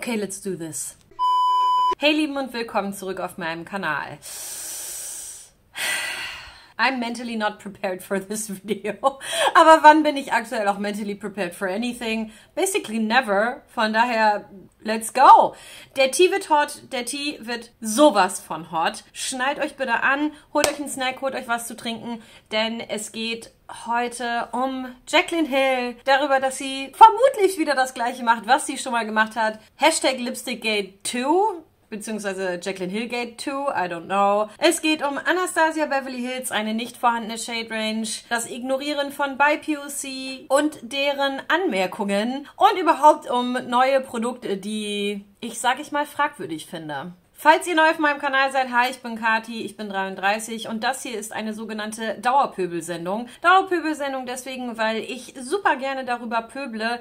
Okay, let's do this. Hey Lieben und willkommen zurück auf meinem Kanal. I'm mentally not prepared for this video. Aber wann bin ich aktuell auch mentally prepared for anything? Basically never. Von daher, let's go. Der Tee wird hot. Der Tee wird sowas von hot. Schnallt euch bitte an, holt euch einen Snack, holt euch was zu trinken, denn es geht heute um Jaclyn Hill. Darüber, dass sie vermutlich wieder das Gleiche macht, was sie schon mal gemacht hat. Hashtag Lipstickgate 2. Beziehungsweise Jaclyn Hill Gate 2, I don't know. Es geht um Anastasia Beverly Hills, eine nicht vorhandene Shade Range, das Ignorieren von BIPOC und deren Anmerkungen und überhaupt um neue Produkte, die ich, sag ich mal, fragwürdig finde. Falls ihr neu auf meinem Kanal seid, hi, ich bin Kati, ich bin 33 und das hier ist eine sogenannte Dauerpöbel-Sendung. Dauerpöbel-Sendung deswegen, weil ich super gerne darüber pöble,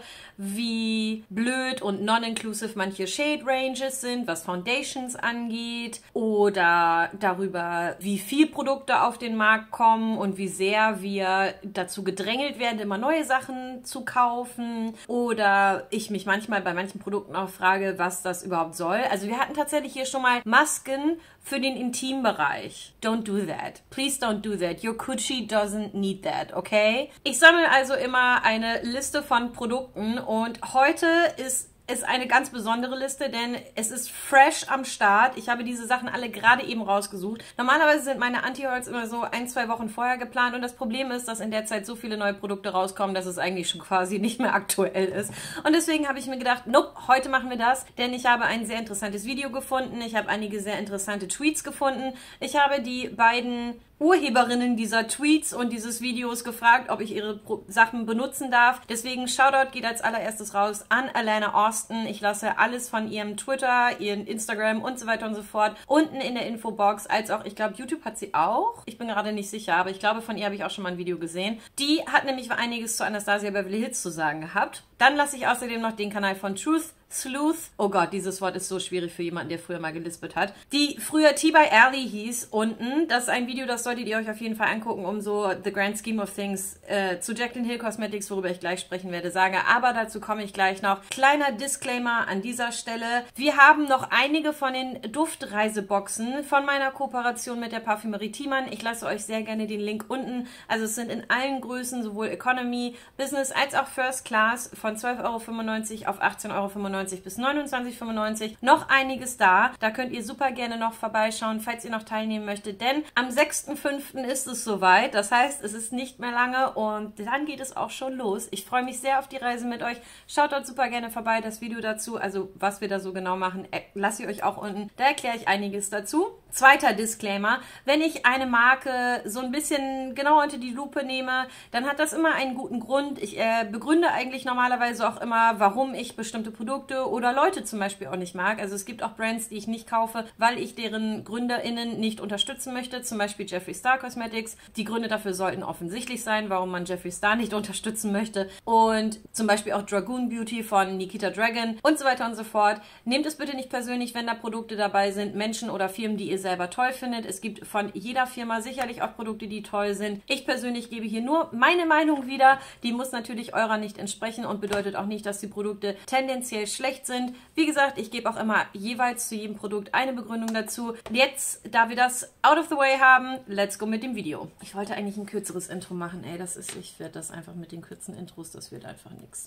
wie blöd und non-inclusive manche Shade Ranges sind, was Foundations angeht, oder darüber, wie viel Produkte auf den Markt kommen und wie sehr wir dazu gedrängelt werden, immer neue Sachen zu kaufen, oder ich mich manchmal bei manchen Produkten auch frage, was das überhaupt soll. Also wir hatten tatsächlich hier schon mal Masken für den Intimbereich. Don't do that. Please don't do that. Your coochie doesn't need that, okay? Ich sammle also immer eine Liste von Produkten und heute ist eine ganz besondere Liste, denn es ist fresh am Start. Ich habe diese Sachen alle gerade eben rausgesucht. Normalerweise sind meine Anti-Hauls immer so 1-2 Wochen vorher geplant und das Problem ist, dass in der Zeit so viele neue Produkte rauskommen, dass es eigentlich schon quasi nicht mehr aktuell ist. Und deswegen habe ich mir gedacht, nope, heute machen wir das, denn ich habe ein sehr interessantes Video gefunden. Ich habe einige sehr interessante Tweets gefunden. Ich habe die beiden Urheberinnen dieser Tweets und dieses Videos gefragt, ob ich ihre Sachen benutzen darf. Deswegen Shoutout geht als allererstes raus an Alana Austin. Ich lasse alles von ihrem Twitter, ihren Instagram und so weiter und so fort unten in der Infobox, als auch, ich glaube, YouTube hat sie auch. Ich bin gerade nicht sicher, aber ich glaube, von ihr habe ich auch schon mal ein Video gesehen. Die hat nämlich einiges zu Anastasia Beverly Hills zu sagen gehabt. Dann lasse ich außerdem noch den Kanal von Truth Sleuth, oh Gott, dieses Wort ist so schwierig für jemanden, der früher mal gelispelt hat, die früher Tea by Alley hieß, unten. Das ist ein Video, das solltet ihr euch auf jeden Fall angucken, um so the grand scheme of things zu Jaclyn Hill Cosmetics, worüber ich gleich sprechen werde, sage. Aber dazu komme ich gleich noch. Kleiner Disclaimer an dieser Stelle. Wir haben noch einige von den Duftreiseboxen von meiner Kooperation mit der Parfümerie Thiemann. Ich lasse euch sehr gerne den Link unten. Also es sind in allen Größen, sowohl Economy, Business als auch First Class, von 12,95 € auf 18,95 € bis 29,95 € noch einiges da. Da könnt ihr super gerne noch vorbeischauen, falls ihr noch teilnehmen möchtet, denn am 6.5. ist es soweit. Das heißt, es ist nicht mehr lange und dann geht es auch schon los. Ich freue mich sehr auf die Reise mit euch. Schaut dort super gerne vorbei, das Video dazu, also was wir da so genau machen, lasst ihr euch auch unten. Da erkläre ich einiges dazu. Zweiter Disclaimer, wenn ich eine Marke so ein bisschen genauer unter die Lupe nehme, dann hat das immer einen guten Grund. Ich begründe eigentlich normalerweise auch immer, warum ich bestimmte Produkte oder Leute zum Beispiel auch nicht mag. Also es gibt auch Brands, die ich nicht kaufe, weil ich deren GründerInnen nicht unterstützen möchte. Zum Beispiel Jeffree Star Cosmetics. Die Gründe dafür sollten offensichtlich sein, warum man Jeffree Star nicht unterstützen möchte. Und zum Beispiel auch Dragoon Beauty von Nikita Dragon und so weiter und so fort. Nehmt es bitte nicht persönlich, wenn da Produkte dabei sind, Menschen oder Firmen, die ihr selber toll findet. Es gibt von jeder Firma sicherlich auch Produkte, die toll sind. Ich persönlich gebe hier nur meine Meinung wieder. Die muss natürlich eurer nicht entsprechen und bedeutet auch nicht, dass die Produkte tendenziell schlecht sind. Wie gesagt, ich gebe auch immer jeweils zu jedem Produkt eine Begründung dazu. Jetzt, da wir das out of the way haben, let's go mit dem Video. Ich wollte eigentlich ein kürzeres Intro machen. Ey, ich werde das einfach mit den kürzen Intros, das wird einfach nichts.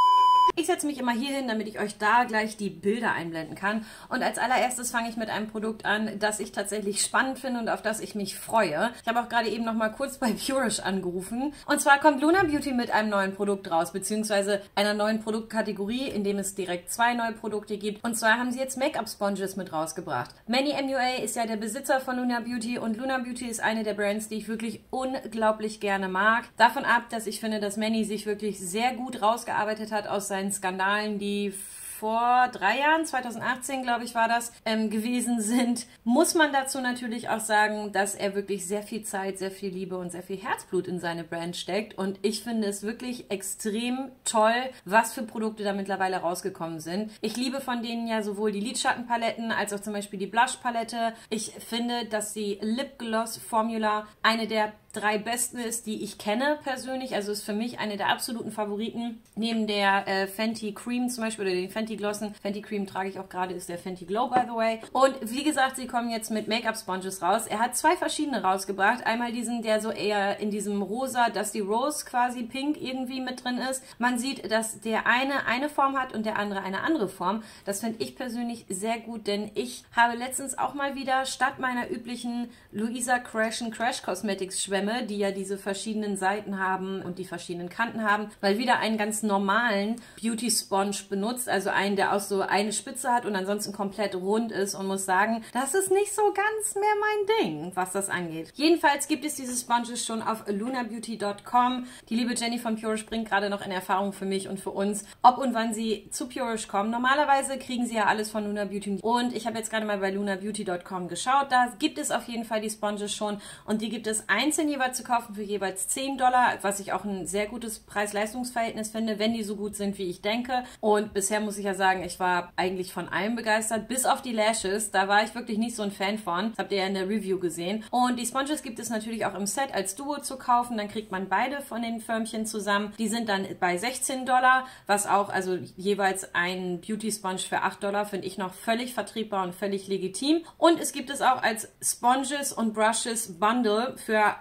Ich setze mich immer hier hin, damit ich euch da gleich die Bilder einblenden kann. Und als allererstes fange ich mit einem Produkt an, das ich tatsächlich spannend finde und auf das ich mich freue. Ich habe auch gerade eben noch mal kurz bei Purish angerufen. Und zwar kommt Luna Beauty mit einem neuen Produkt raus, beziehungsweise einer neuen Produktkategorie, in dem es direkt 2 neue Produkte gibt. Und zwar haben sie jetzt Make-up-Sponges mit rausgebracht. Manny MUA ist ja der Besitzer von Luna Beauty und Luna Beauty ist eine der Brands, die ich wirklich unglaublich gerne mag. Davon ab, dass ich finde, dass Manny sich wirklich sehr gut rausgearbeitet hat aus seinen Skandalen, die vor 3 Jahren, 2018 glaube ich war das, gewesen sind, muss man dazu natürlich auch sagen, dass er wirklich sehr viel Zeit, sehr viel Liebe und sehr viel Herzblut in seine Brand steckt und ich finde es wirklich extrem toll, was für Produkte da mittlerweile rausgekommen sind. Ich liebe von denen ja sowohl die Lidschattenpaletten als auch zum Beispiel die Blush-Palette. Ich finde, dass die Lip Gloss Formula eine der 3 besten ist, die ich kenne persönlich. Also ist für mich eine der absoluten Favoriten. Neben der Fenty Cream zum Beispiel oder den Fenty Glossen. Fenty Cream trage ich auch gerade, ist der Fenty Glow, by the way. Und wie gesagt, sie kommen jetzt mit Make-up-Sponges raus. Er hat 2 verschiedene rausgebracht. Einmal diesen, der so eher in diesem rosa Dusty Rose quasi pink irgendwie mit drin ist. Man sieht, dass der eine Form hat und der andere eine andere Form. Das finde ich persönlich sehr gut, denn ich habe letztens auch mal wieder statt meiner üblichen Louisa Crash Cosmetics Schwämme, die ja diese verschiedenen Seiten haben und die verschiedenen Kanten haben, mal wieder einen ganz normalen Beauty Sponge benutzt, also einen, der auch so eine Spitze hat und ansonsten komplett rund ist, und muss sagen, das ist nicht so ganz mehr mein Ding, was das angeht. Jedenfalls gibt es diese Sponges schon auf lunabeauty.com. Die liebe Jenny von Purish bringt gerade noch in Erfahrung für mich und für uns, ob und wann sie zu Purish kommen. Normalerweise kriegen sie ja alles von Luna Beauty und ich habe jetzt gerade mal bei lunabeauty.com geschaut. Da gibt es auf jeden Fall die Sponges schon und die gibt es einzeln jeweils zu kaufen für jeweils $10, was ich auch ein sehr gutes Preis-Leistungs-Verhältnis finde, wenn die so gut sind, wie ich denke. Und bisher muss ich ja sagen, ich war eigentlich von allem begeistert, bis auf die Lashes. Da war ich wirklich nicht so ein Fan von. Das habt ihr ja in der Review gesehen. Und die Sponges gibt es natürlich auch im Set als Duo zu kaufen. Dann kriegt man beide von den Förmchen zusammen. Die sind dann bei $16, was auch, also jeweils ein Beauty Sponge für $8, finde ich noch völlig vertretbar und völlig legitim. Und es gibt es auch als Sponges und Brushes Bundle für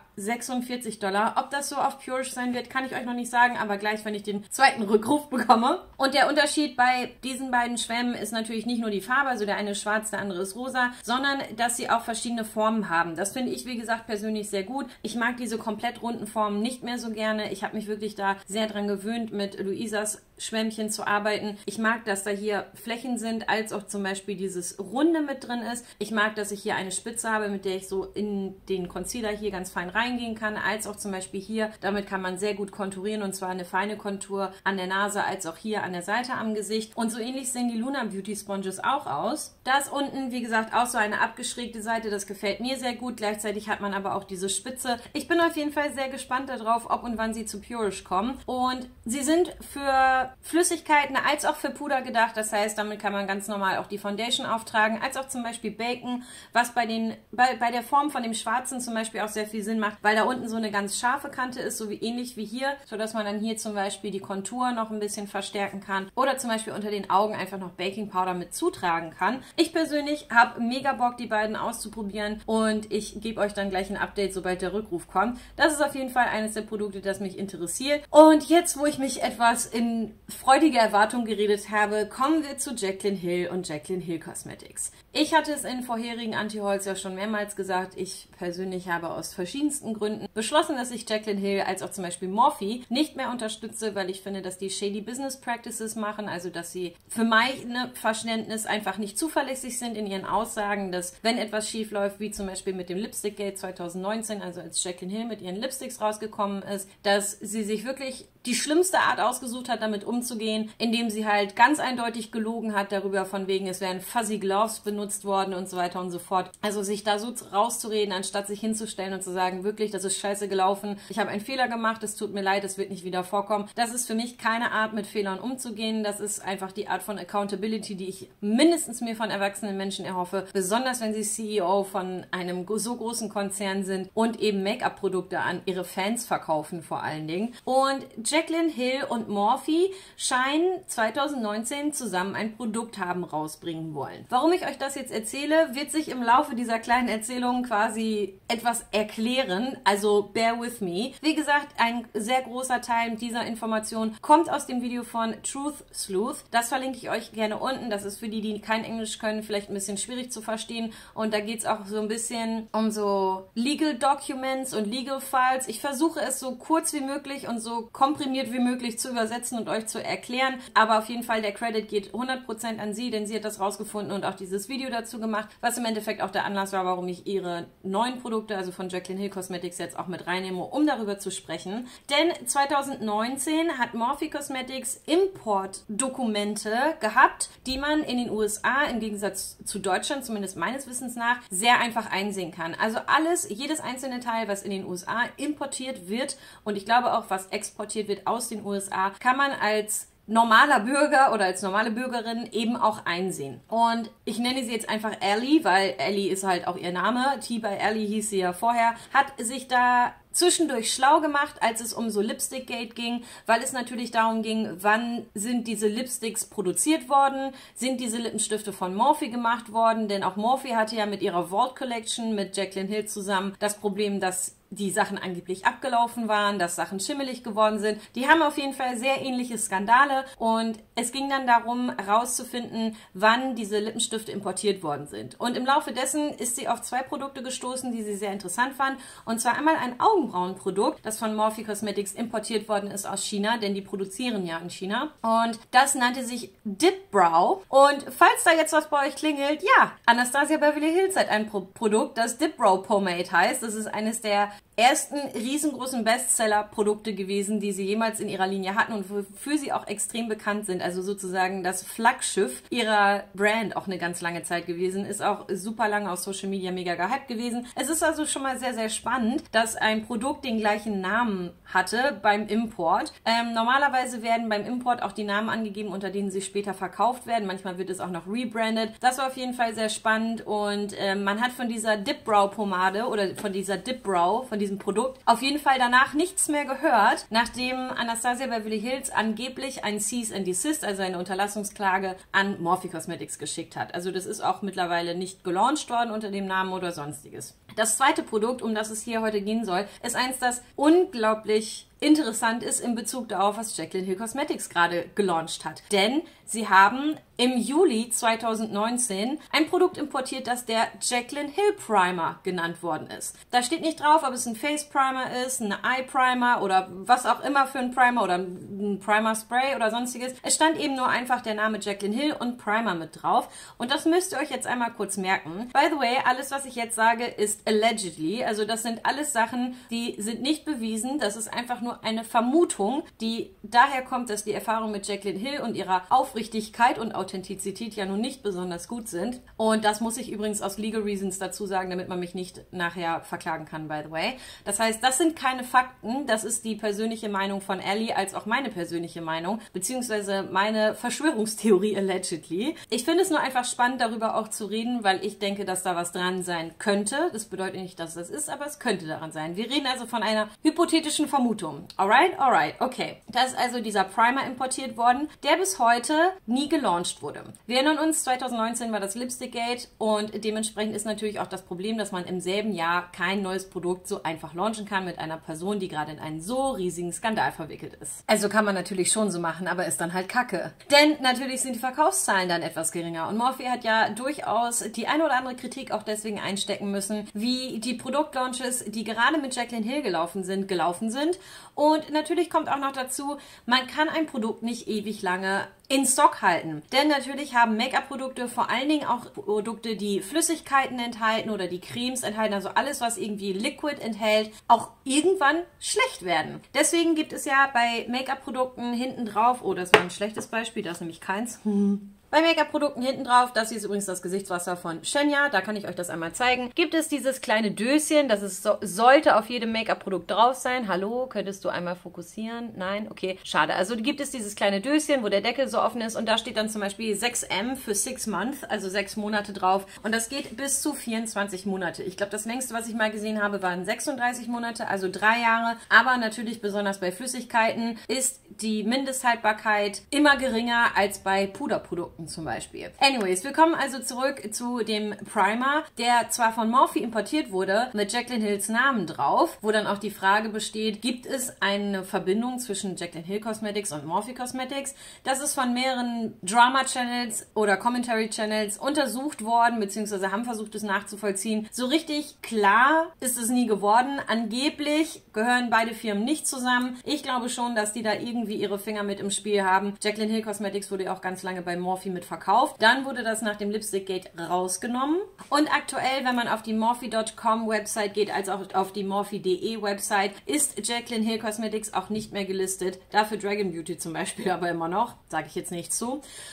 $46. Ob das so auf Purish sein wird, kann ich euch noch nicht sagen, aber gleich, wenn ich den zweiten Rückruf bekomme. Und der Unterschied bei diesen beiden Schwämmen ist natürlich nicht nur die Farbe, also der eine ist schwarz, der andere ist rosa, sondern dass sie auch verschiedene Formen haben. Das finde ich, wie gesagt, persönlich sehr gut. Ich mag diese komplett runden Formen nicht mehr so gerne. Ich habe mich wirklich da sehr dran gewöhnt, mit Luisas Schwämmchen zu arbeiten. Ich mag, dass da hier Flächen sind, als auch zum Beispiel dieses Runde mit drin ist. Ich mag, dass ich hier eine Spitze habe, mit der ich so in den Concealer hier ganz fein reingehen kann, als auch zum Beispiel hier. Damit kann man sehr gut konturieren und zwar eine feine Kontur an der Nase, als auch hier an der Seite am Gesicht. Und so ähnlich sehen die Luna Beauty Sponges auch aus. Da ist unten, wie gesagt, auch so eine abgeschrägte Seite. Das gefällt mir sehr gut. Gleichzeitig hat man aber auch diese Spitze. Ich bin auf jeden Fall sehr gespannt darauf, ob und wann sie zu Purish kommen. Und sie sind für Flüssigkeiten als auch für Puder gedacht. Das heißt, damit kann man ganz normal auch die Foundation auftragen, als auch zum Beispiel baken, was bei der Form von dem Schwarzen zum Beispiel auch sehr viel Sinn macht, weil da unten so eine ganz scharfe Kante ist, so wie ähnlich wie hier, sodass man dann hier zum Beispiel die Kontur noch ein bisschen verstärken kann oder zum Beispiel unter den Augen einfach noch Baking Powder mit zutragen kann. Ich persönlich habe mega Bock, die beiden auszuprobieren und ich gebe euch dann gleich ein Update, sobald der Rückruf kommt. Das ist auf jeden Fall eines der Produkte, das mich interessiert. Und jetzt, wo ich mich etwas in freudige Erwartung geredet habe, kommen wir zu Jaclyn Hill und Jaclyn Hill Cosmetics. Ich hatte es in vorherigen Anti-Hauls ja schon mehrmals gesagt, ich persönlich habe aus verschiedensten Gründen beschlossen, dass ich Jaclyn Hill als auch zum Beispiel Morphe nicht mehr unterstütze, weil ich finde, dass die shady Business Practices machen, also dass sie für mein Verständnis einfach nicht zuverlässig sind in ihren Aussagen, dass wenn etwas schief läuft, wie zum Beispiel mit dem Lipstick Gate 2019, also als Jaclyn Hill mit ihren Lipsticks rausgekommen ist, dass sie sich wirklich die schlimmste Art ausgesucht hat, damit umzugehen, indem sie halt ganz eindeutig gelogen hat darüber, von wegen, es wären Fuzzy Gloves benutzt worden und so weiter und so fort. Also sich da so rauszureden, anstatt sich hinzustellen und zu sagen, wirklich, das ist scheiße gelaufen, ich habe einen Fehler gemacht, es tut mir leid, es wird nicht wieder vorkommen. Das ist für mich keine Art, mit Fehlern umzugehen. Das ist einfach die Art von Accountability, die ich mindestens mir von erwachsenen Menschen erhoffe, besonders wenn sie CEO von einem so großen Konzern sind und eben Make-up-Produkte an ihre Fans verkaufen vor allen Dingen. Und Jaclyn Hill und Morphe scheinen 2019 zusammen ein Produkt haben rausbringen wollen. Warum ich euch das jetzt erzähle, wird sich im Laufe dieser kleinen Erzählung quasi etwas erklären, also bear with me. Wie gesagt, ein sehr großer Teil dieser Information kommt aus dem Video von Truth Sleuth. Das verlinke ich euch gerne unten. Das ist für die, die kein Englisch können, vielleicht ein bisschen schwierig zu verstehen. Und da geht es auch so ein bisschen um so Legal Documents und Legal Files. Ich versuche es so kurz wie möglich und so komprimiert wie möglich zu übersetzen und euch zu erklären. Aber auf jeden Fall, der Credit geht 100% an sie, denn sie hat das rausgefunden und auch dieses Video dazu gemacht, was im Endeffekt auch der Anlass war, warum ich ihre neuen Produkte, also von Jaclyn Hill Cosmetics, jetzt auch mit reinnehme, um darüber zu sprechen. Denn 2019 hat Morphe Cosmetics Importdokumente gehabt, die man in den USA, im Gegensatz zu Deutschland, zumindest meines Wissens nach, sehr einfach einsehen kann. Also alles, jedes einzelne Teil, was in den USA importiert wird und ich glaube auch, was exportiert wird aus den USA, kann man als normaler Bürger oder als normale Bürgerin eben auch einsehen. Und ich nenne sie jetzt einfach Ellie, weil Ellie ist halt auch ihr Name. Tea by Ellie hieß sie ja vorher. Hat sich da zwischendurch schlau gemacht, als es um so Lipstick-Gate ging, weil es natürlich darum ging, wann sind diese Lipsticks produziert worden, sind diese Lippenstifte von Morphe gemacht worden, denn auch Morphe hatte ja mit ihrer Vault Collection mit Jaclyn Hill zusammen das Problem, dass die Sachen angeblich abgelaufen waren, dass Sachen schimmelig geworden sind. Die haben auf jeden Fall sehr ähnliche Skandale und es ging dann darum, herauszufinden, wann diese Lippenstifte importiert worden sind. Und im Laufe dessen ist sie auf 2 Produkte gestoßen, die sie sehr interessant fand. Und zwar einmal ein Augenbrauenprodukt, das von Morphe Cosmetics importiert worden ist aus China, denn die produzieren ja in China. Und das nannte sich Dip Brow. Und falls da jetzt was bei euch klingelt, ja, Anastasia Beverly Hills hat ein Produkt, das Dip Brow Pomade heißt. Das ist eines der ersten riesengroßen Bestseller-Produkte gewesen, die sie jemals in ihrer Linie hatten und wofür sie auch extrem bekannt sind. Also sozusagen das Flaggschiff ihrer Brand auch eine ganz lange Zeit gewesen. Ist auch super lange auf Social Media mega gehypt gewesen. Es ist also schon mal sehr, sehr spannend, dass ein Produkt den gleichen Namen hatte beim Import. Normalerweise werden beim Import auch die Namen angegeben, unter denen sie später verkauft werden. Manchmal wird es auch noch rebrandet. Das war auf jeden Fall sehr spannend und man hat von dieser Dip Brow Pomade oder von dieser Dip Brow, von diesem Produkt, auf jeden Fall danach nichts mehr gehört, nachdem Anastasia Beverly Hills angeblich ein Cease and Desist, also eine Unterlassungsklage an Morphe Cosmetics geschickt hat. Also das ist auch mittlerweile nicht gelauncht worden unter dem Namen oder sonstiges. Das zweite Produkt, um das es hier heute gehen soll, ist eins, das unglaublich interessant ist in Bezug darauf, was Jaclyn Hill Cosmetics gerade gelauncht hat. Denn sie haben im Juli 2019 ein Produkt importiert, das der Jaclyn Hill Primer genannt worden ist. Da steht nicht drauf, ob es ein Face Primer ist, ein Eye Primer oder was auch immer für ein Primer oder ein Primer Spray oder sonstiges. Es stand eben nur einfach der Name Jaclyn Hill und Primer mit drauf. Und das müsst ihr euch jetzt einmal kurz merken. By the way, alles, was ich jetzt sage, ist allegedly. Also das sind alles Sachen, die sind nicht bewiesen. Das ist einfach nur eine Vermutung, die daher kommt, dass die Erfahrungen mit Jaclyn Hill und ihrer Aufrichtigkeit und Authentizität ja nun nicht besonders gut sind. Und das muss ich übrigens aus Legal Reasons dazu sagen, damit man mich nicht nachher verklagen kann, by the way. Das heißt, das sind keine Fakten, das ist die persönliche Meinung von Ellie, als auch meine persönliche Meinung, beziehungsweise meine Verschwörungstheorie allegedly. Ich finde es nur einfach spannend, darüber auch zu reden, weil ich denke, dass da was dran sein könnte. Das bedeutet nicht, dass das ist, aber es könnte daran sein. Wir reden also von einer hypothetischen Vermutung. Alright, okay. Da ist also dieser Primer importiert worden, der bis heute nie gelauncht wurde. Wir erinnern uns, 2019 war das Lipstick-Gate und dementsprechend ist natürlich auch das Problem, dass man im selben Jahr kein neues Produkt so einfach launchen kann mit einer Person, die gerade in einen so riesigen Skandal verwickelt ist. Also kann man natürlich schon so machen, aber ist dann halt Kacke. Denn natürlich sind die Verkaufszahlen dann etwas geringer und Morphe hat ja durchaus die eine oder andere Kritik auch deswegen einstecken müssen, wie die Produktlaunches, die gerade mit Jaclyn Hill gelaufen sind. Und natürlich kommt auch noch dazu, man kann ein Produkt nicht ewig lange in Stock halten. Denn natürlich haben Make-up-Produkte, vor allen Dingen auch Produkte, die Flüssigkeiten enthalten oder die Cremes enthalten, also alles, was irgendwie Liquid enthält, auch irgendwann schlecht werden. Deswegen gibt es ja bei Make-up-Produkten hinten drauf, oh, das war ein schlechtes Beispiel, das ist nämlich keins. Bei Make-up-Produkten hinten drauf, das hier ist übrigens das Gesichtswasser von Shenya, da kann ich euch das einmal zeigen, gibt es dieses kleine Döschen, das ist sollte auf jedem Make-up-Produkt drauf sein. Hallo, könntest du einmal fokussieren? Nein? Okay, schade. Also gibt es dieses kleine Döschen, wo der Deckel so offen ist und da steht dann zum Beispiel 6M für 6 Months, also 6 Monate drauf und das geht bis zu 24 Monate. Ich glaube, das längste, was ich mal gesehen habe, waren 36 Monate, also 3 Jahre, aber natürlich besonders bei Flüssigkeiten ist die Mindesthaltbarkeit immer geringer als bei Puderprodukten zum Beispiel. Anyways, wir kommen also zurück zu dem Primer, der zwar von Morphe importiert wurde, mit Jaclyn Hills Namen drauf, wo dann auch die Frage besteht, gibt es eine Verbindung zwischen Jaclyn Hill Cosmetics und Morphe Cosmetics? Das ist von mehreren Drama-Channels oder Commentary-Channels untersucht worden, beziehungsweise haben versucht, es nachzuvollziehen. So richtig klar ist es nie geworden. Angeblich gehören beide Firmen nicht zusammen. Ich glaube schon, dass die da irgendwie ihre Finger mit im Spiel haben. Jaclyn Hill Cosmetics wurde ja auch ganz lange bei Morphe mit verkauft. Dann wurde das nach dem Lipstick-Gate rausgenommen. Und aktuell, wenn man auf die Morphe.com Website geht, als auch auf die Morphe.de Website, ist Jaclyn Hill Cosmetics auch nicht mehr gelistet. Dafür Dragon Beauty zum Beispiel aber immer noch. Sage ich jetzt nicht zu.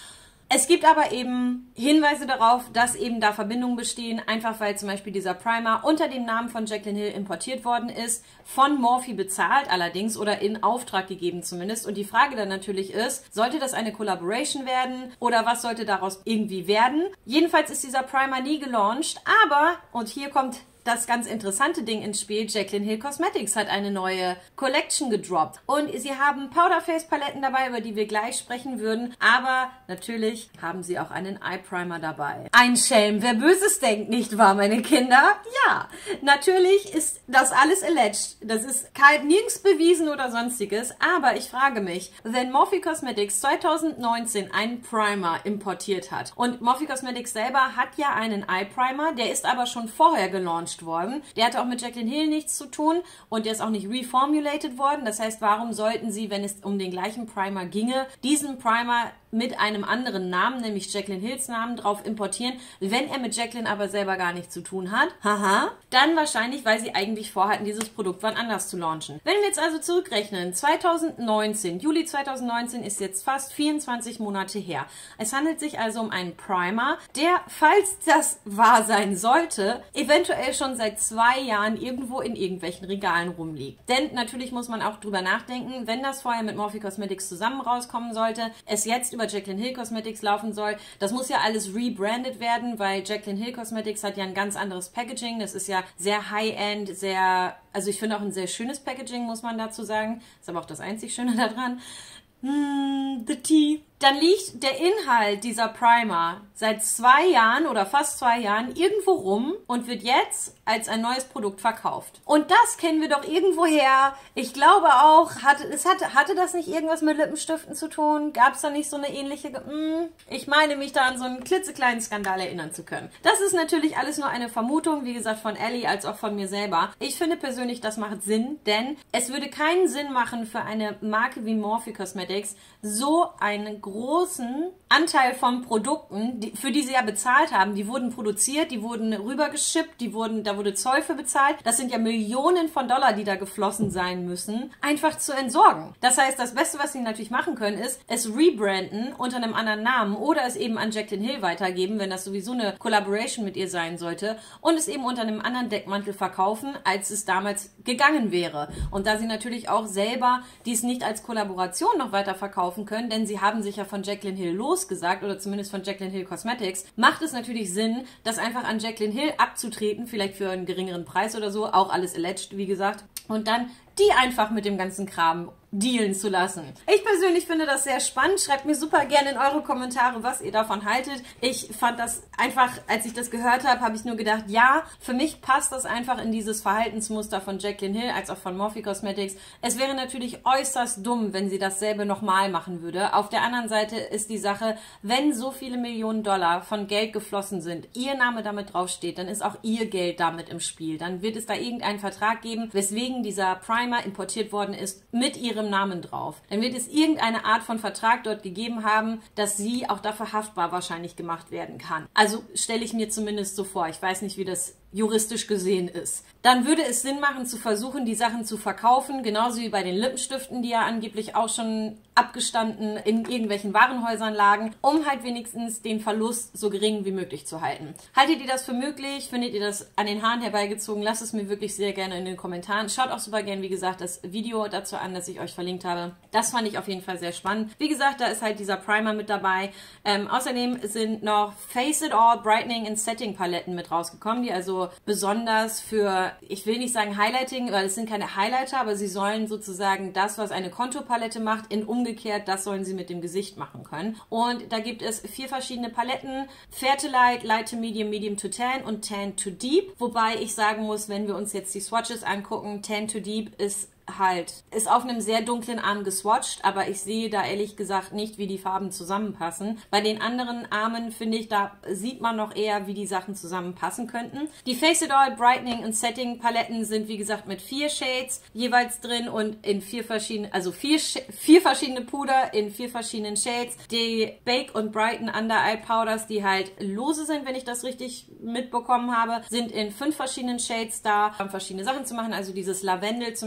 Es gibt aber eben Hinweise darauf, dass eben da Verbindungen bestehen, einfach weil zum Beispiel dieser Primer unter dem Namen von Jaclyn Hill importiert worden ist, von Morphe bezahlt allerdings oder in Auftrag gegeben zumindest. Und die Frage dann natürlich ist, sollte das eine Collaboration werden oder was sollte daraus irgendwie werden? Jedenfalls ist dieser Primer nie gelauncht, aber, und hier kommt das ganz interessante Ding ins Spiel, Jaclyn Hill Cosmetics hat eine neue Collection gedroppt. Und sie haben Powderface-Paletten dabei, über die wir gleich sprechen würden. Aber natürlich haben sie auch einen Eye Primer dabei. Ein Schelm, wer Böses denkt, nicht wahr, meine Kinder? Ja, natürlich ist das alles alleged. Das ist nirgends bewiesen oder sonstiges. Aber ich frage mich, wenn Morphe Cosmetics 2019 einen Primer importiert hat und Morphe Cosmetics selber hat ja einen Eye Primer, der ist aber schon vorher gelauncht worden. Der hatte auch mit Jaclyn Hill nichts zu tun und der ist auch nicht reformulated worden. Das heißt, warum sollten sie, wenn es um den gleichen Primer ginge, diesen Primer mit einem anderen Namen, nämlich Jaclyn Hills Namen, drauf importieren, wenn er mit Jaclyn aber selber gar nichts zu tun hat? Haha. Dann wahrscheinlich, weil sie eigentlich vorhatten, dieses Produkt wann anders zu launchen. Wenn wir jetzt also zurückrechnen, 2019, Juli 2019 ist jetzt fast 24 Monate her. Es handelt sich also um einen Primer, der, falls das wahr sein sollte, eventuell schon seit 2 Jahren irgendwo in irgendwelchen Regalen rumliegt. Denn natürlich muss man auch drüber nachdenken, wenn das vorher mit Morphe Cosmetics zusammen rauskommen sollte, es jetzt über Jaclyn Hill Cosmetics laufen soll. Das muss ja alles rebrandet werden, weil Jaclyn Hill Cosmetics hat ja ein ganz anderes Packaging. Das ist ja sehr high-end, also ich finde auch ein sehr schönes Packaging, muss man dazu sagen. Ist aber auch das einzig Schöne daran. The tea. Dann liegt der Inhalt dieser Primer seit 2 Jahren oder fast 2 Jahren irgendwo rum und wird jetzt als ein neues Produkt verkauft. Und das kennen wir doch irgendwoher. Ich glaube auch, hatte das nicht irgendwas mit Lippenstiften zu tun? Gab es da nicht so eine ähnliche... Ich meine, mich da an so einen klitzekleinen Skandal erinnern zu können. Das ist natürlich alles nur eine Vermutung, wie gesagt, von Ellie als auch von mir selber. Ich finde persönlich, das macht Sinn, denn es würde keinen Sinn machen für eine Marke wie Morphe Cosmetics, so einen großen Anteil von Produkten, für die sie ja bezahlt haben, die wurden produziert, die wurden rübergeschippt, da wurde Zoll für bezahlt. Das sind ja Millionen von Dollar, die da geflossen sein müssen, einfach zu entsorgen. Das heißt, das Beste, was sie natürlich machen können, ist, es rebranden unter einem anderen Namen oder es eben an Jaclyn Hill weitergeben, wenn das sowieso eine Collaboration mit ihr sein sollte und es eben unter einem anderen Deckmantel verkaufen, als es damals gegangen wäre. Und da sie natürlich auch selber dies nicht als Kollaboration noch weiter verkaufen können, denn sie haben sich ja von Jaclyn Hill losgesagt oder zumindest von Jaclyn Hill Cosmetics, macht es natürlich Sinn, das einfach an Jaclyn Hill abzutreten, vielleicht für einen geringeren Preis oder so, auch alles alleged, wie gesagt, und dann die einfach mit dem ganzen Kram dealen zu lassen. Ich persönlich finde das sehr spannend. Schreibt mir super gerne in eure Kommentare, was ihr davon haltet. Ich fand das einfach, als ich das gehört habe, habe ich nur gedacht, ja, für mich passt das einfach in dieses Verhaltensmuster von Jaclyn Hill als auch von Morphe Cosmetics. Es wäre natürlich äußerst dumm, wenn sie dasselbe nochmal machen würde. Auf der anderen Seite ist die Sache, wenn so viele Millionen Dollar von Geld geflossen sind, ihr Name damit draufsteht, dann ist auch ihr Geld damit im Spiel. Dann wird es da irgendeinen Vertrag geben, weswegen dieser Primer importiert worden ist mit ihrem Namen drauf. Dann wird es irgendeine Art von Vertrag dort gegeben haben, dass sie auch dafür haftbar wahrscheinlich gemacht werden kann. Also stelle ich mir zumindest so vor. Ich weiß nicht, wie das juristisch gesehen ist. Dann würde es Sinn machen, zu versuchen, die Sachen zu verkaufen, genauso wie bei den Lippenstiften, die ja angeblich auch schon abgestanden in irgendwelchen Warenhäusern lagen, um halt wenigstens den Verlust so gering wie möglich zu halten. Haltet ihr das für möglich? Findet ihr das an den Haaren herbeigezogen? Lasst es mir wirklich sehr gerne in den Kommentaren. Schaut auch super gerne, wie gesagt, das Video dazu an, das ich euch verlinkt habe. Das fand ich auf jeden Fall sehr spannend. Wie gesagt, da ist halt dieser Primer mit dabei. Außerdem sind noch Face It All Brightening and Setting Paletten mit rausgekommen, die also besonders für, ich will nicht sagen Highlighting, weil es sind keine Highlighter, aber sie sollen sozusagen das, was eine Konturpalette macht, in umgekehrt, das sollen sie mit dem Gesicht machen können. Und da gibt es 4 verschiedene Paletten, Fair to Light, Light to Medium, Medium to Tan und Tan to Deep. Wobei ich sagen muss, wenn wir uns jetzt die Swatches angucken, Tan to Deep ist auf einem sehr dunklen Arm geswatcht, aber ich sehe da ehrlich gesagt nicht, wie die Farben zusammenpassen. Bei den anderen Armen, finde ich, da sieht man noch eher, wie die Sachen zusammenpassen könnten. Die Face It All Brightening and Setting Paletten sind, wie gesagt, mit 4 Shades jeweils drin und in 4 verschiedene, also 4 verschiedene Puder in 4 verschiedenen Shades. Die Bake und Brighten Under Eye Powders, die halt lose sind, wenn ich das richtig mitbekommen habe, sind in 5 verschiedenen Shades da, um verschiedene Sachen zu machen. Also dieses Lavendel zum Beispiel ist da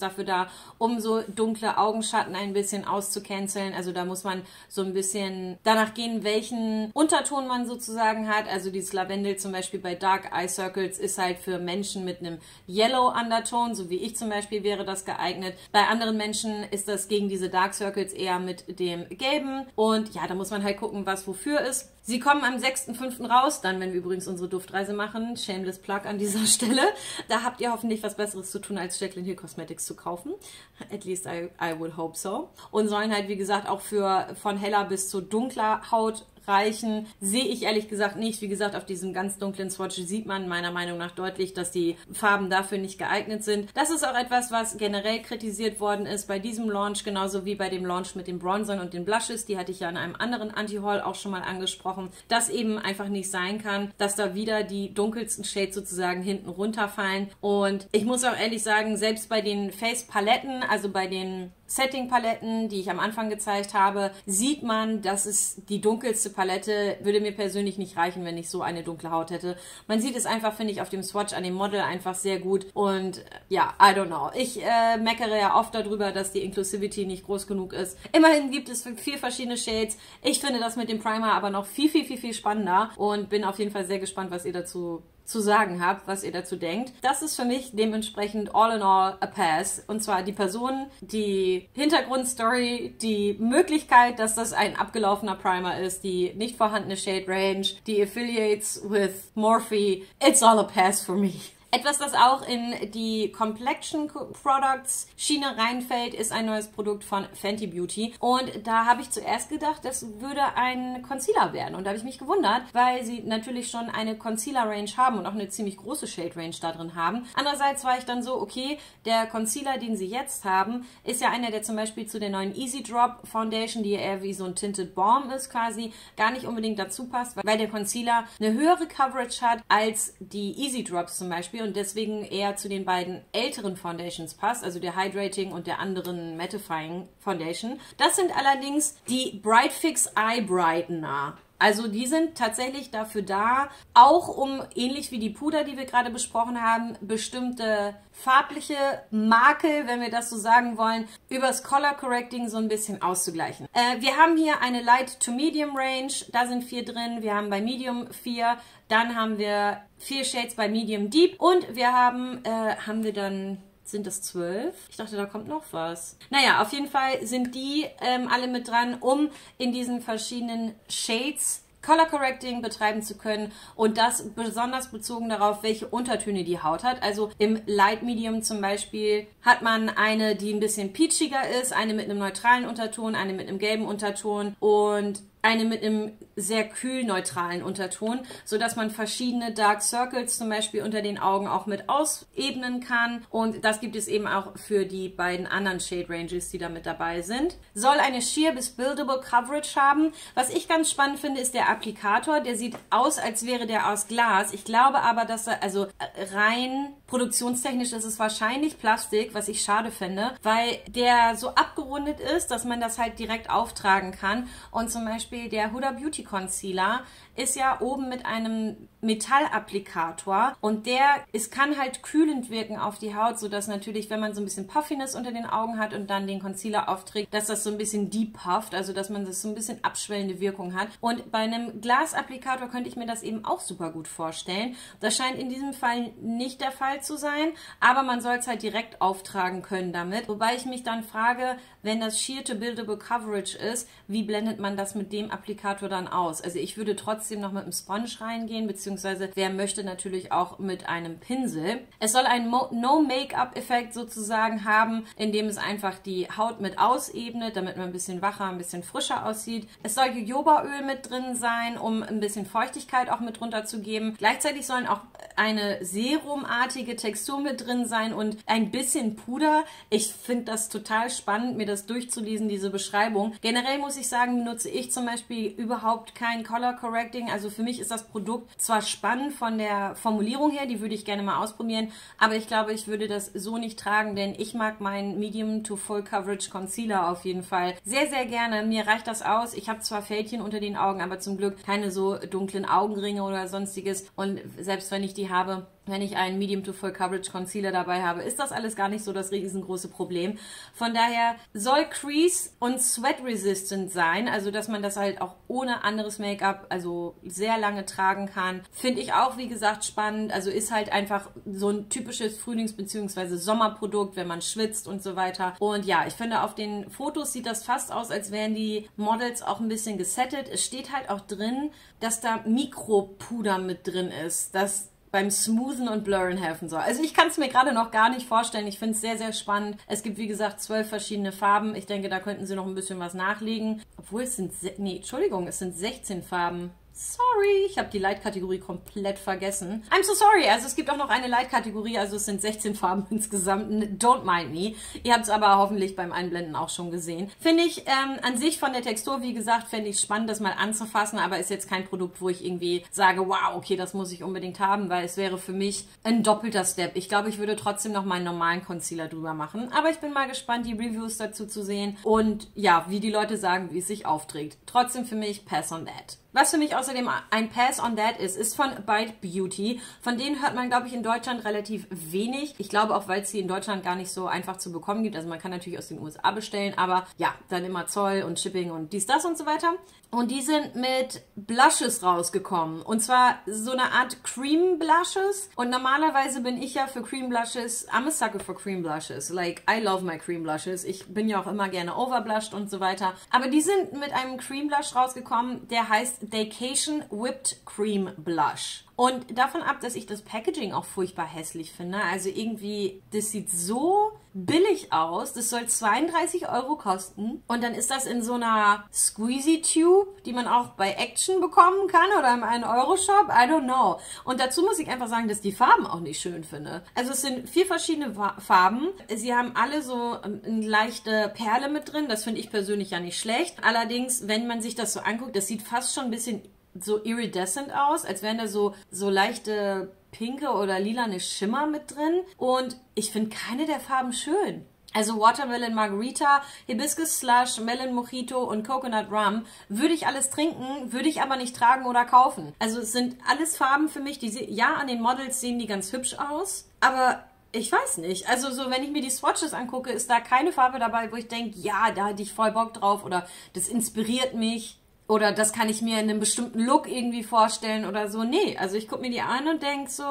dafür da, um so dunkle Augenschatten ein bisschen auszucanceln. Also da muss man so ein bisschen danach gehen, welchen Unterton man sozusagen hat. Also dieses Lavendel zum Beispiel bei Dark Eye Circles ist halt für Menschen mit einem Yellow Underton, so wie ich zum Beispiel wäre das geeignet. Bei anderen Menschen ist das gegen diese Dark Circles eher mit dem Gelben. Und ja, da muss man halt gucken, was wofür ist. Sie kommen am 6.5. raus, dann, wenn wir übrigens unsere Duftreise machen. Shameless Plug an dieser Stelle. Da habt ihr hoffentlich was Besseres zu tun, als Jaclyn Hill Cosmetics zu kaufen. At least I would hope so. Und sollen halt, wie gesagt, auch für von heller bis zu dunkler Haut reichen. Sehe ich ehrlich gesagt nicht. Wie gesagt, auf diesem ganz dunklen Swatch sieht man meiner Meinung nach deutlich, dass die Farben dafür nicht geeignet sind. Das ist auch etwas, was generell kritisiert worden ist bei diesem Launch, genauso wie bei dem Launch mit den Bronzern und den Blushes. Die hatte ich ja in einem anderen Anti-Haul auch schon mal angesprochen, dass eben einfach nicht sein kann, dass da wieder die dunkelsten Shades sozusagen hinten runterfallen. Und ich muss auch ehrlich sagen, selbst bei den Face-Paletten, also bei den Setting-Paletten, die ich am Anfang gezeigt habe, sieht man, dass es die dunkelste Palette würde mir persönlich nicht reichen, wenn ich so eine dunkle Haut hätte. Man sieht es einfach, finde ich, auf dem Swatch an dem Model einfach sehr gut. Und ja, I don't know. Ich meckere ja oft darüber, dass die Inclusivity nicht groß genug ist. Immerhin gibt es 4 verschiedene Shades. Ich finde das mit dem Primer aber noch viel, viel, viel, viel spannender und bin auf jeden Fall sehr gespannt, was ihr dazu zu sagen habt, was ihr dazu denkt. Das ist für mich dementsprechend all in all a pass. Und zwar die Person, die Hintergrundstory, die Möglichkeit, dass das ein abgelaufener Primer ist, die nicht vorhandene Shade Range, die Affiliates with Morphe. It's all a pass for me. Etwas, das auch in die Complexion Products Schiene reinfällt, ist ein neues Produkt von Fenty Beauty. Und da habe ich zuerst gedacht, das würde ein Concealer werden. Und da habe ich mich gewundert, weil sie natürlich schon eine Concealer-Range haben und auch eine ziemlich große Shade-Range da drin haben. Andererseits war ich dann so, okay, der Concealer, den sie jetzt haben, ist ja einer, der zum Beispiel zu der neuen Easy Drop Foundation, die eher wie so ein Tinted Balm ist quasi, gar nicht unbedingt dazu passt, weil der Concealer eine höhere Coverage hat als die Easy Drops zum Beispiel und deswegen eher zu den beiden älteren Foundations passt, also der Hydrating und der anderen Mattifying Foundation. Das sind allerdings die Bright Fix Eye Brightener. Also die sind tatsächlich dafür da, auch um, ähnlich wie die Puder, die wir gerade besprochen haben, bestimmte farbliche Makel, wenn wir das so sagen wollen, übers Color Correcting so ein bisschen auszugleichen. Wir haben hier eine Light to Medium Range, da sind 4 drin, wir haben bei Medium 4, dann haben wir 4 Shades bei Medium Deep und wir haben wir dann... Sind das 12? Ich dachte, da kommt noch was. Naja, auf jeden Fall sind die alle mit dran, um in diesen verschiedenen Shades Color Correcting betreiben zu können und das besonders bezogen darauf, welche Untertöne die Haut hat. Also im Light Medium zum Beispiel hat man eine, die ein bisschen peachiger ist, eine mit einem neutralen Unterton, eine mit einem gelben Unterton und eine mit einem sehr kühl neutralen Unterton, sodass man verschiedene Dark Circles zum Beispiel unter den Augen auch mit ausebnen kann. Und das gibt es eben auch für die beiden anderen Shade Ranges, die da mit dabei sind. Soll eine Sheer bis Buildable Coverage haben. Was ich ganz spannend finde, ist der Applikator. Der sieht aus, als wäre der aus Glas. Ich glaube aber, dass er, also rein produktionstechnisch ist es wahrscheinlich Plastik, was ich schade finde, weil der so abgerundet ist, dass man das halt direkt auftragen kann. Und zum Beispiel der Huda Beauty Concealer ist ja oben mit einem Metallapplikator und kann halt kühlend wirken auf die Haut, sodass natürlich, wenn man so ein bisschen Puffiness unter den Augen hat und dann den Concealer aufträgt, dass das so ein bisschen depufft, also dass man das so ein bisschen abschwellende Wirkung hat. Und bei einem Glasapplikator könnte ich mir das eben auch super gut vorstellen. Das scheint in diesem Fall nicht der Fall zu sein, aber man soll es halt direkt auftragen können damit. Wobei ich mich dann frage, wenn das Sheer to Buildable Coverage ist, wie blendet man das mit dem Applikator dann aus? Also ich würde trotzdem noch mit einem Sponge reingehen, beziehungsweise wer möchte natürlich auch mit einem Pinsel. Es soll einen No-Make-up-Effekt sozusagen haben, indem es einfach die Haut mit ausebnet, damit man ein bisschen wacher, ein bisschen frischer aussieht. Es soll Jojobaöl mit drin sein, um ein bisschen Feuchtigkeit auch mit runterzugeben. Gleichzeitig sollen auch eine serumartige Textur mit drin sein und ein bisschen Puder. Ich finde das total spannend, mir das durchzulesen, diese Beschreibung. Generell muss ich sagen, benutze ich zum Beispiel überhaupt kein Color Correcting. Also für mich ist das Produkt zwar spannend von der Formulierung her, die würde ich gerne mal ausprobieren, aber ich glaube, ich würde das so nicht tragen, denn ich mag meinen Medium to Full Coverage Concealer auf jeden Fall sehr, sehr gerne. Mir reicht das aus. Ich habe zwar Fältchen unter den Augen, aber zum Glück keine so dunklen Augenringe oder sonstiges und selbst wenn ich die Beauty habe, wenn ich einen Medium to Full Coverage Concealer dabei habe, ist das alles gar nicht so das riesengroße Problem. Von daher soll Crease und Sweat resistant sein, also dass man das halt auch ohne anderes Make-up, also sehr lange tragen kann. Finde ich auch, wie gesagt, spannend. Also ist halt einfach so ein typisches Frühlings- bzw. Sommerprodukt, wenn man schwitzt und so weiter. Und ja, ich finde, auf den Fotos sieht das fast aus, als wären die Models auch ein bisschen gesettet. Es steht halt auch drin, dass da Mikropuder mit drin ist, das beim Smoothen und Blurren helfen soll. Also ich kann es mir gerade noch gar nicht vorstellen. Ich finde es sehr, sehr spannend. Es gibt, wie gesagt, 12 verschiedene Farben. Ich denke, da könnten sie noch ein bisschen was nachlegen. Obwohl es sind, es sind 16 Farben. Sorry, ich habe die Light-Kategorie komplett vergessen. I'm so sorry, also es gibt auch noch eine Light-Kategorie, also es sind 16 Farben insgesamt. Don't mind me. Ihr habt es aber hoffentlich beim Einblenden auch schon gesehen. Finde ich an sich von der Textur, wie gesagt, fände ich spannend, das mal anzufassen, aber ist jetzt kein Produkt, wo ich irgendwie sage, wow, okay, das muss ich unbedingt haben, weil es wäre für mich ein doppelter Step. Ich glaube, ich würde trotzdem noch meinen normalen Concealer drüber machen, aber ich bin mal gespannt, die Reviews dazu zu sehen und ja, wie die Leute sagen, wie es sich aufträgt. Trotzdem für mich Pass on that. Was für mich außerdem ein Pass on that ist von Bite Beauty. Von denen hört man, glaube ich, in Deutschland relativ wenig. Ich glaube auch, weil es sie in Deutschland gar nicht so einfach zu bekommen gibt. Also man kann natürlich aus den USA bestellen, aber ja, dann immer Zoll und Shipping und dies, das und so weiter. Und die sind mit Blushes rausgekommen. Und zwar so eine Art Cream Blushes. Und normalerweise bin ich ja für Cream Blushes, I'm a sucker for Cream Blushes. Like, I love my Cream Blushes. Ich bin ja auch immer gerne overblushed und so weiter. Aber die sind mit einem Cream Blush rausgekommen, der heißt Vacation Whipped Cream Blush. Und davon ab, dass ich das Packaging auch furchtbar hässlich finde. Also irgendwie, das sieht so billig aus. Das soll 32 Euro kosten. Und dann ist das in so einer Squeezy Tube, die man auch bei Action bekommen kann oder im 1-Euro-Shop. I don't know. Und dazu muss ich einfach sagen, dass ich die Farben auch nicht schön finde. Also es sind 4 verschiedene Farben. Sie haben alle so eine leichte Perle mit drin. Das finde ich persönlich ja nicht schlecht. Allerdings, wenn man sich das so anguckt, das sieht fast schon ein bisschen so iridescent aus, als wären da so leichte pinke oder lilane Schimmer mit drin. Und ich finde keine der Farben schön. Also Watermelon Margarita, Hibiscus Slush, Melon Mojito und Coconut Rum würde ich alles trinken, würde ich aber nicht tragen oder kaufen. Also es sind alles Farben für mich, die ja, an den Models sehen die ganz hübsch aus, aber ich weiß nicht. Also so, wenn ich mir die Swatches angucke, ist da keine Farbe dabei, wo ich denke, ja, da hätte ich voll Bock drauf oder das inspiriert mich. Oder das kann ich mir in einem bestimmten Look irgendwie vorstellen oder so. Nee, also ich gucke mir die an und denke so,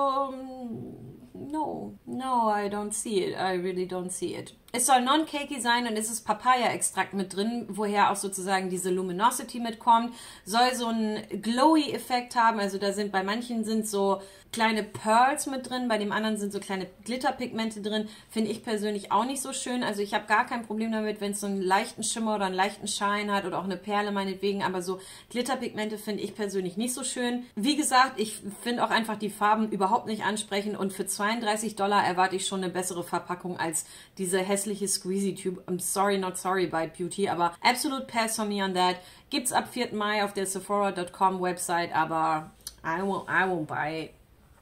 no, I don't see it. I really don't see it. Es soll non-cakey sein und es ist Papaya-Extrakt mit drin, woher auch sozusagen diese Luminosity mitkommt. Soll so einen Glowy-Effekt haben, also da sind bei manchen sind so kleine Pearls mit drin, bei dem anderen sind so kleine Glitterpigmente drin. Finde ich persönlich auch nicht so schön. Also ich habe gar kein Problem damit, wenn es so einen leichten Schimmer oder einen leichten Shine hat oder auch eine Perle meinetwegen, aber so Glitterpigmente finde ich persönlich nicht so schön. Wie gesagt, ich finde auch einfach die Farben überhaupt nicht ansprechend und für $32 erwarte ich schon eine bessere Verpackung als diese hässliche Squeezy Tube. I'm sorry, not sorry, Bite Beauty, aber absolute pass on me on that. Gibt's ab 4. Mai auf der Sephora.com Website, aber I won't buy it.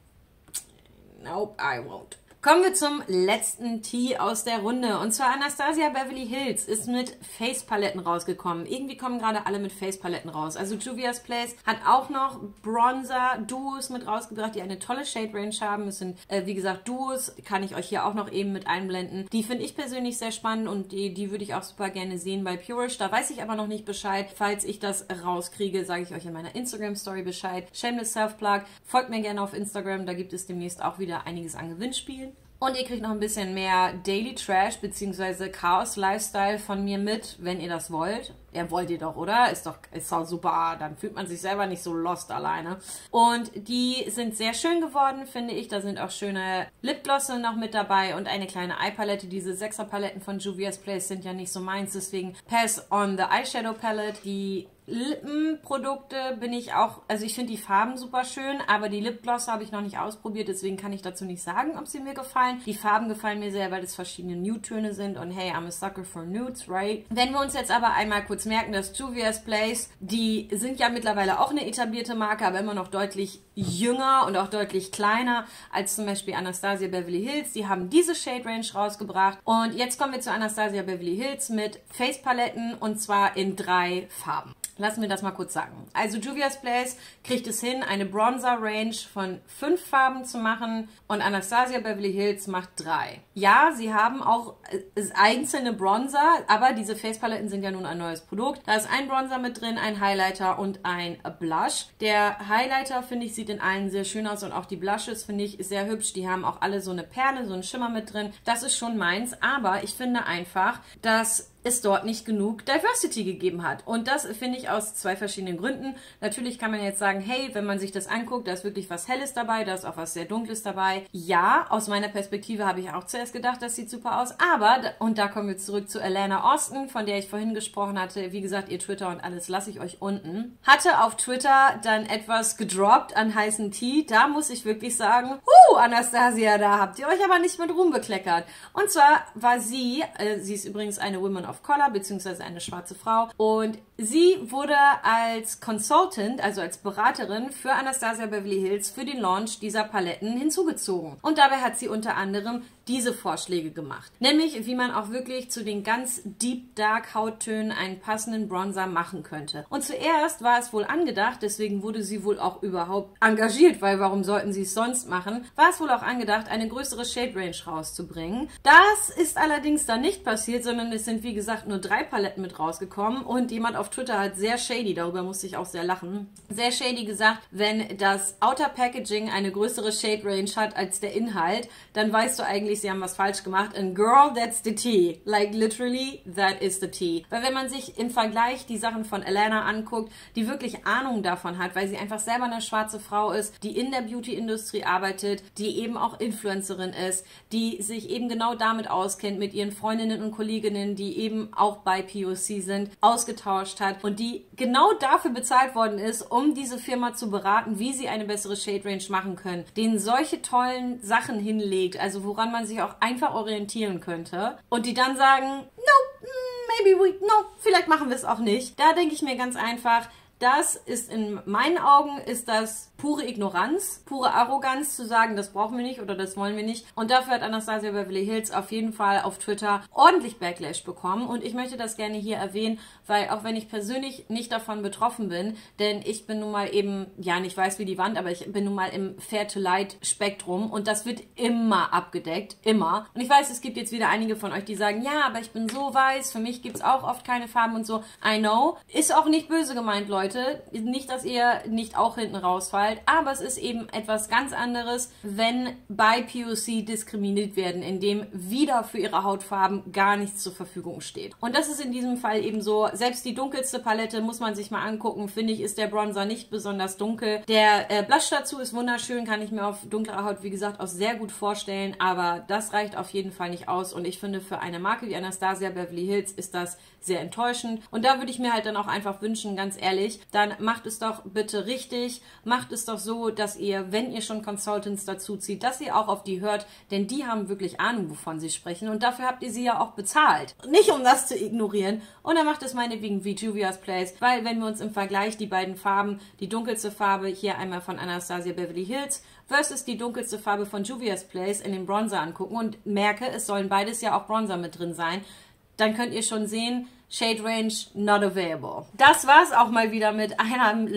Nope, I won't. Kommen wir zum letzten Tee aus der Runde. Und zwar Anastasia Beverly Hills ist mit Face-Paletten rausgekommen. Irgendwie kommen gerade alle mit Face-Paletten raus. Also Juvia's Place hat auch noch Bronzer-Duos mit rausgebracht, die eine tolle Shade-Range haben. Es sind, wie gesagt, Duos. Kann ich euch hier auch noch eben mit einblenden. Die finde ich persönlich sehr spannend und die würde ich auch super gerne sehen bei Purish. Da weiß ich aber noch nicht Bescheid. Falls ich das rauskriege, sage ich euch in meiner Instagram-Story Bescheid. Shameless Self-Plug. Folgt mir gerne auf Instagram. Da gibt es demnächst auch wieder einiges an Gewinnspielen. Und ihr kriegt noch ein bisschen mehr Daily Trash bzw. Chaos Lifestyle von mir mit, wenn ihr das wollt. Ja, wollt ihr doch, oder? Ist doch super. Dann fühlt man sich selber nicht so lost alleine. Und die sind sehr schön geworden, finde ich. Da sind auch schöne Lipglosse noch mit dabei und eine kleine Eyepalette. Diese 6er Paletten von Juvia's Place sind ja nicht so meins. Deswegen Pass on the Eyeshadow Palette. Die Lippenprodukte bin ich auch, also ich finde die Farben super schön, aber die Lipglosse habe ich noch nicht ausprobiert, deswegen kann ich dazu nicht sagen, ob sie mir gefallen. Die Farben gefallen mir sehr, weil es verschiedene Nude-Töne sind und hey, I'm a sucker for nudes, right? Wenn wir uns jetzt aber einmal kurz merken, dass Juvia's Place, die sind ja mittlerweile auch eine etablierte Marke, aber immer noch deutlich jünger und auch deutlich kleiner als zum Beispiel Anastasia Beverly Hills. Die haben diese Shade Range rausgebracht und jetzt kommen wir zu Anastasia Beverly Hills mit Face Paletten und zwar in 3 Farben. Lassen wir das mal kurz sagen. Also Juvia's Place kriegt es hin, eine Bronzer-Range von 5 Farben zu machen und Anastasia Beverly Hills macht 3. Ja, sie haben auch einzelne Bronzer, aber diese Facepaletten sind ja nun ein neues Produkt. Da ist ein Bronzer mit drin, ein Highlighter und ein Blush. Der Highlighter, finde ich, sieht in allen sehr schön aus und auch die Blushes, finde ich, sehr hübsch. Die haben auch alle so eine Perle, so einen Schimmer mit drin. Das ist schon meins, aber ich finde einfach, dass es dort nicht genug Diversity gegeben hat. Und das finde ich aus 2 verschiedenen Gründen. Natürlich kann man jetzt sagen, hey, wenn man sich das anguckt, da ist wirklich was Helles dabei, da ist auch was sehr Dunkles dabei. Ja, aus meiner Perspektive habe ich auch zuerst gedacht, das sieht super aus. Aber, und da kommen wir zurück zu Alana Austin, von der ich vorhin gesprochen hatte. Wie gesagt, ihr Twitter und alles lasse ich euch unten. Hatte auf Twitter dann etwas gedroppt an heißen Tee. Da muss ich wirklich sagen, Anastasia, da habt ihr euch aber nicht mit Ruhm bekleckert. Und zwar war sie ist übrigens eine Woman of Color, beziehungsweise eine schwarze Frau. Und sie wurde als Consultant, also als Beraterin für Anastasia Beverly Hills für den Launch dieser Paletten hinzugezogen. Und dabei hat sie unter anderem diese Vorschläge gemacht. Nämlich, wie man auch wirklich zu den ganz Deep Dark Hauttönen einen passenden Bronzer machen könnte. Und zuerst war es wohl angedacht, deswegen wurde sie wohl auch überhaupt engagiert, weil warum sollten sie es sonst machen, war es wohl auch angedacht, eine größere Shade Range rauszubringen. Das ist allerdings dann nicht passiert, sondern es sind wie gesagt nur 3 Paletten mit rausgekommen und jemand auf Twitter hat sehr shady, darüber musste ich auch sehr lachen, sehr shady gesagt, wenn das Outer Packaging eine größere Shade Range hat als der Inhalt, dann weißt du eigentlich, sie haben was falsch gemacht. And girl, that's the tea. Like literally, that is the tea. Weil wenn man sich im Vergleich die Sachen von Alana anguckt, die wirklich Ahnung davon hat, weil sie einfach selber eine schwarze Frau ist, die in der Beauty-Industrie arbeitet, die eben auch Influencerin ist, die sich eben genau damit auskennt, mit ihren Freundinnen und Kolleginnen, die eben auch bei POC sind, ausgetauscht hat und die genau dafür bezahlt worden ist, um diese Firma zu beraten, wie sie eine bessere Shade Range machen können, denen solche tollen Sachen hinlegt, also woran man sich auch einfach orientieren könnte und die dann sagen, no, vielleicht machen wir es auch nicht. Da denke ich mir ganz einfach, das ist in meinen Augen, ist das pure Ignoranz, pure Arroganz zu sagen, das brauchen wir nicht oder das wollen wir nicht. Und dafür hat Anastasia Beverly Hills auf jeden Fall auf Twitter ordentlich Backlash bekommen. Und ich möchte das gerne hier erwähnen, weil auch wenn ich persönlich nicht davon betroffen bin, denn ich bin nun mal eben, ja nicht weiß wie die Wand, aber ich bin nun mal im Fair-to-Light-Spektrum und das wird immer abgedeckt, immer. Und ich weiß, es gibt jetzt wieder einige von euch, die sagen, ja, aber ich bin so weiß, für mich gibt es auch oft keine Farben und so. I know. Ist auch nicht böse gemeint, Leute. Nicht, dass ihr nicht auch hinten rausfallt, aber es ist eben etwas ganz anderes, wenn bei POC diskriminiert werden, indem wieder für ihre Hautfarben gar nichts zur Verfügung steht. Und das ist in diesem Fall eben so, selbst die dunkelste Palette muss man sich mal angucken, finde ich, ist der Bronzer nicht besonders dunkel. Der Blush dazu ist wunderschön, kann ich mir auf dunkler Haut, wie gesagt, auch sehr gut vorstellen, aber das reicht auf jeden Fall nicht aus und ich finde, für eine Marke wie Anastasia Beverly Hills ist das sehr enttäuschend und da würde ich mir halt dann auch einfach wünschen, ganz ehrlich, dann macht es doch bitte richtig, macht es doch so, dass ihr, wenn ihr schon Consultants dazu zieht, dass ihr auch auf die hört, denn die haben wirklich Ahnung, wovon sie sprechen und dafür habt ihr sie ja auch bezahlt. Nicht um das zu ignorieren und dann macht es meinetwegen wie Juvia's Place, weil wenn wir uns im Vergleich die beiden Farben, die dunkelste Farbe hier einmal von Anastasia Beverly Hills versus die dunkelste Farbe von Juvia's Place in den Bronzer angucken und merke, es sollen beides ja auch Bronzer mit drin sein, dann könnt ihr schon sehen, Shade Range not available. Das war's auch mal wieder mit einem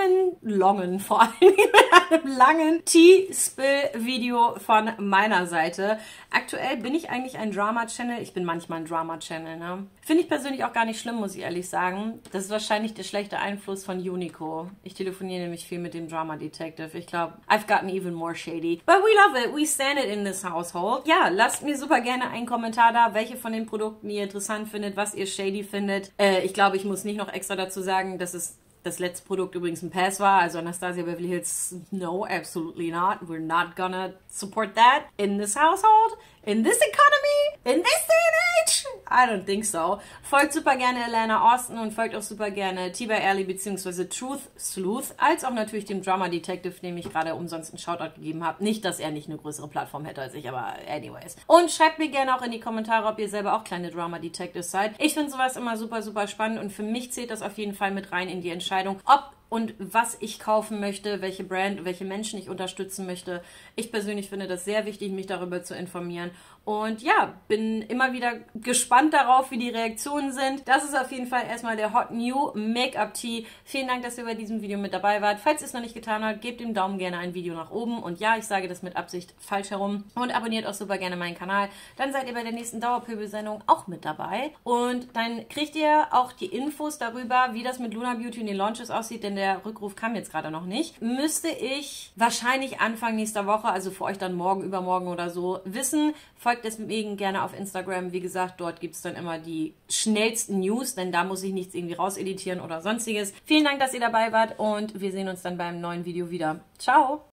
vor allem mit einem langen Tea-Spill-Video von meiner Seite. Aktuell bin ich eigentlich ein Drama-Channel. Ich bin manchmal ein Drama-Channel, ne? Finde ich persönlich auch gar nicht schlimm, muss ich ehrlich sagen. Das ist wahrscheinlich der schlechte Einfluss von Unico. Ich telefoniere nämlich viel mit dem Drama Detective. Ich glaube, I've gotten even more shady. But we love it. We stand it in this household. Ja, lasst mir super gerne einen Kommentar da, welche von den Produkten ihr interessant findet, was ihr shady findet. Ich glaube, ich muss nicht noch extra dazu sagen, dass es das letzte Produkt übrigens ein Pass war. Also Anastasia Beverly Hills, no, absolutely not. We're not gonna support that in this household, in this economy, in this day and age. I don't think so. Folgt super gerne Alana Austin und folgt auch super gerne T by Early bzw. Truth Sleuth, als auch natürlich dem Drama Detective, dem ich gerade umsonst einen Shoutout gegeben habe. Nicht, dass er nicht eine größere Plattform hätte als ich, aber anyways. Und schreibt mir gerne auch in die Kommentare, ob ihr selber auch kleine Drama Detectives seid. Ich finde sowas immer super, super spannend und für mich zählt das auf jeden Fall mit rein in die Entscheidung, ob und was ich kaufen möchte, welche Brand, welche Menschen ich unterstützen möchte. Ich persönlich finde das sehr wichtig, mich darüber zu informieren. Und ja, bin immer wieder gespannt darauf, wie die Reaktionen sind. Das ist auf jeden Fall erstmal der Hot New Make-up Tee. Vielen Dank, dass ihr bei diesem Video mit dabei wart. Falls ihr es noch nicht getan habt, gebt dem Daumen gerne ein Video nach oben. Und ja, ich sage das mit Absicht falsch herum. Und abonniert auch super gerne meinen Kanal. Dann seid ihr bei der nächsten Dauerpöbel-Sendung auch mit dabei. Und dann kriegt ihr auch die Infos darüber, wie das mit Luna Beauty in den Launches aussieht, denn der Rückruf kam jetzt gerade noch nicht. Müsste ich wahrscheinlich Anfang nächster Woche, also für euch dann morgen, übermorgen oder so, wissen. Folgt deswegen gerne auf Instagram. Wie gesagt, dort gibt es dann immer die schnellsten News, denn da muss ich nichts irgendwie rauseditieren oder sonstiges. Vielen Dank, dass ihr dabei wart und wir sehen uns dann beim neuen Video wieder. Ciao!